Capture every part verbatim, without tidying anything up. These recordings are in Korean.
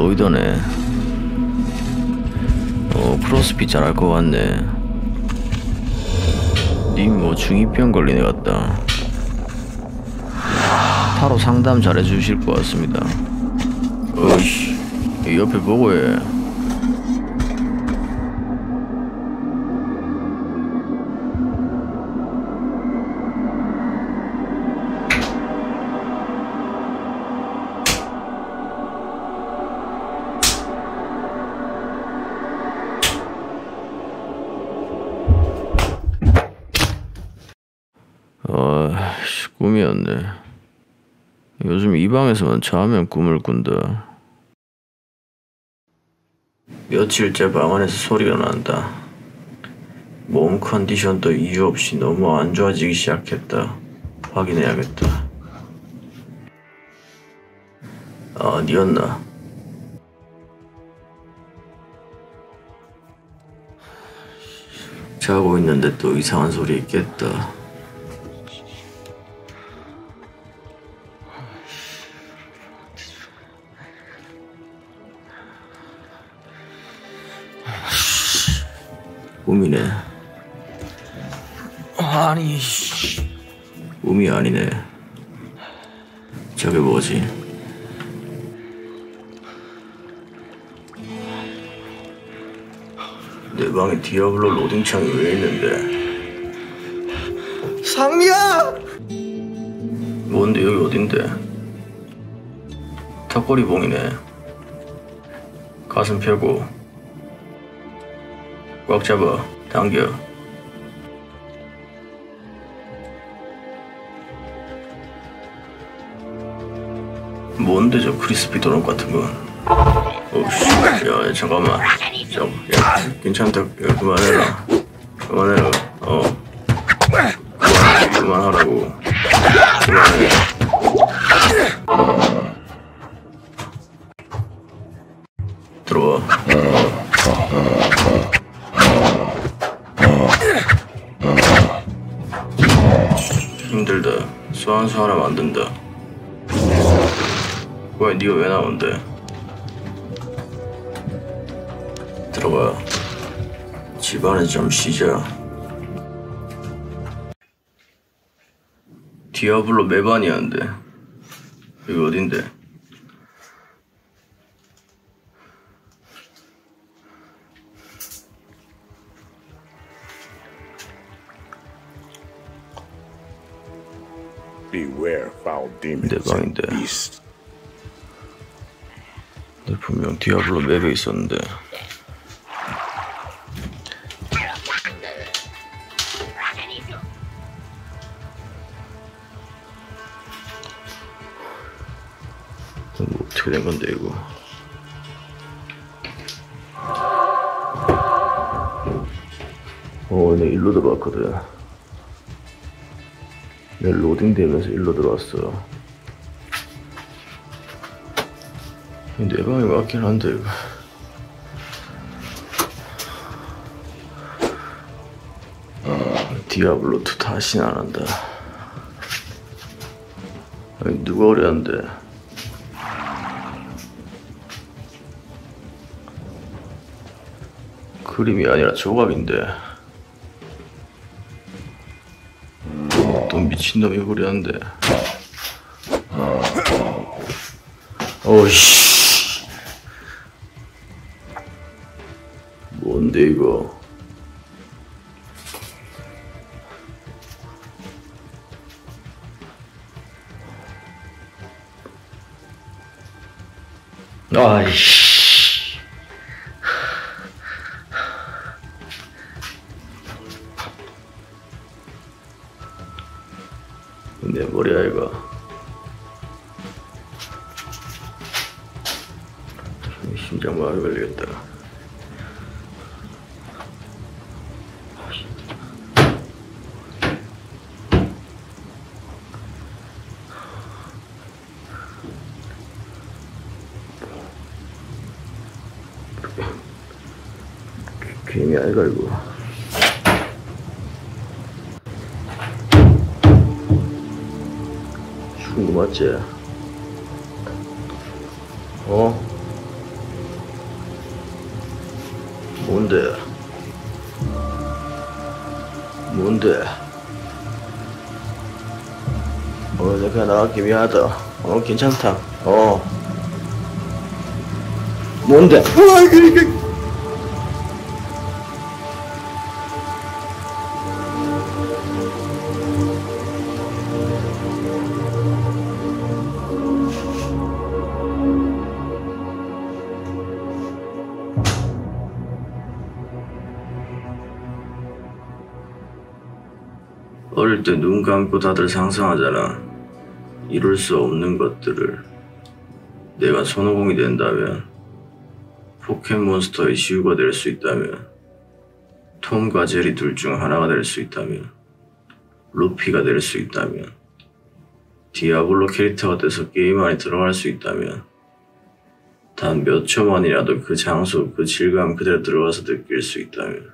보이더네. 어, 크로스핏 잘할 것 같네. 님 뭐 중이병 걸린 애 같다. 타로 상담 잘해주실 것 같습니다. 어이씨, 옆에 보고 해. 아, 꿈이었네. 요즘 이 방에서만 자면 꿈을 꾼다. 며칠째 방 안에서 소리가 난다. 몸 컨디션도 이유 없이 너무 안 좋아지기 시작했다. 확인해야겠다. 아, 니였나? 자고 있는데 또 이상한 소리 있겠다. 꿈이네. 아니, 꿈이 아니네. 저게 뭐지? 내 방에 디아블로 로딩창이 왜 있는데? 상미야! 뭔데 여기 어딘데? 턱걸이 봉이네. 가슴 펴고 꽉 잡아, 당겨. 뭔데 저 크리스피 도넛 같은 건? 어우씨, 야, 야 잠깐만. 자, 야, 괜찮다. 야, 그만해라. 그만해라. 어. 그만, 그만하라고. 그만해. 들어와. 힘들다. 소환수 하나 만든다. 왜 니가 왜 나온대? 들어가. 집안에 좀 쉬자. 디아블로 메바니아인데 여기 어딘데? Beware foul demons 내 방인데. and beasts. 내 분명 디아블로 맵에 있었는데. 이거 어떻게 된 건데 이거? 어, 내 일로 들어왔거든. 내 로딩 되면서 일로 들어왔어. 내 방이 맞긴 한데 이거. 아, 디아블로 투 다시는 안 한다. 아니, 누가 그랬는데? 그림이 아니라 조각인데. 또 미친놈이 그랬는데. 어이씨. 뭔데 이거? 아이씨. 내 머리야 이거. 심장마비 걸리겠다. 괜히 아이가 이거. 죽은 거 맞지? 어? 뭔데? 뭔데? 어, 내가 나갈게. 미안하다. 어, 괜찮다. 어. 뭔데? 우와, 그, 그. 어릴 때 눈 감고 다들 상상하잖아. 이룰 수 없는 것들을. 내가 손오공이 된다면, 포켓몬스터의 시우가 될 수 있다면, 톰과 제리 둘 중 하나가 될 수 있다면, 루피가 될 수 있다면, 디아블로 캐릭터가 돼서 게임 안에 들어갈 수 있다면, 단 몇 초만이라도 그 장소, 그 질감 그대로 들어가서 느낄 수 있다면,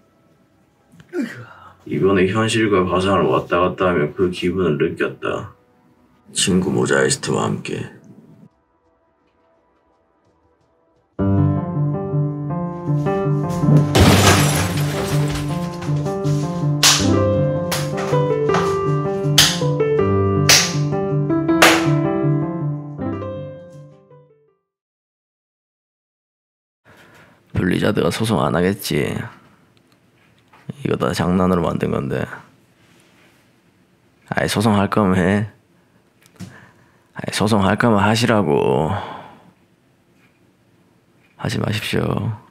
이번에 현실과 가상을 왔다 갔다 하며 그 기분을 느꼈다. 친구 모자이스트와 함께. 블리자드가 소송 안 하겠지. 이거 다 장난으로 만든 건데. 아이, 소송할 거면 해. 아이, 소송할 거면 하시라고. 하지 마십시오.